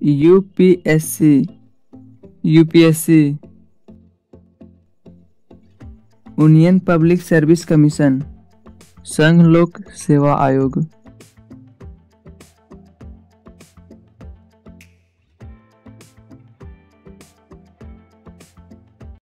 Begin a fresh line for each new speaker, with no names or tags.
UPSC UPSC union public service commission, संघ लोक सेवा आयोग।